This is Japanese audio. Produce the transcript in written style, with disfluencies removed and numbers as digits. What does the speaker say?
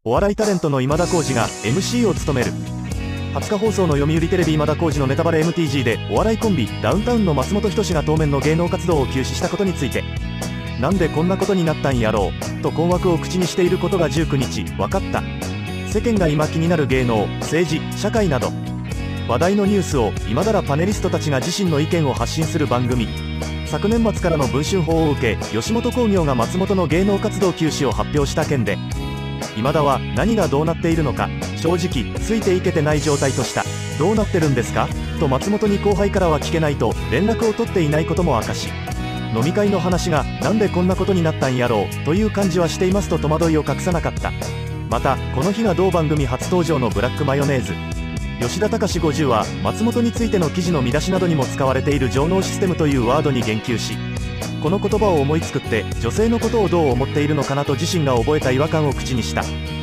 お笑いタレントの今田耕司が MC を務める。20日放送の読売テレビ今田耕司のネタバレ MTG で、お笑いコンビダウンタウンの松本人志が当面の芸能活動を休止したことについて、なんでこんなことになったんやろうと困惑を口にしていることが19日分かった。世間が今気になる芸能、政治、社会など話題のニュースを今だらパネリストたちが自身の意見を発信する番組。昨年末からの文春法を受け、吉本興業が松本の芸能活動休止を発表した件で、今田は何がどうなっているのか正直ついていけてない状態とした。どうなってるんですかと松本に後輩からは聞けないと連絡を取っていないことも明かし、飲み会の話がなんでこんなことになったんやろうという感じはしていますと戸惑いを隠さなかった。またこの日が同番組初登場のブラックマヨネーズ吉田隆50は松本についての記事の見出しなどにも使われている上納システムというワードに言及し、この言葉を思いつくって女性のことをどう思っているのかなと自身が覚えた違和感を口にした。